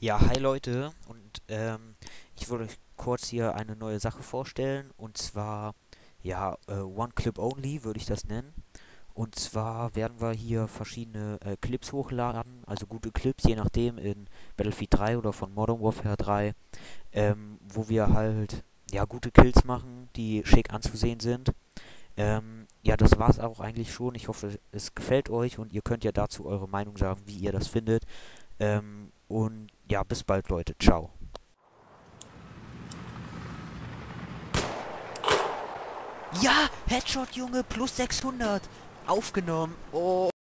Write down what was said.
Ja, hi Leute und ich würde euch kurz hier eine neue Sache vorstellen und zwar, ja, One Clip Only würde ich das nennen. Und zwar werden wir hier verschiedene Clips hochladen, also gute Clips, je nachdem in Battlefield 3 oder von Modern Warfare 3, wo wir halt, ja, gute Kills machen, die schick anzusehen sind. Ja, das war's auch eigentlich schon. Ich hoffe, es gefällt euch und ihr könnt ja dazu eure Meinung sagen, wie ihr das findet. Und ja, bis bald, Leute. Ciao. Ja, Headshot, Junge, plus 600. Aufgenommen. Oh.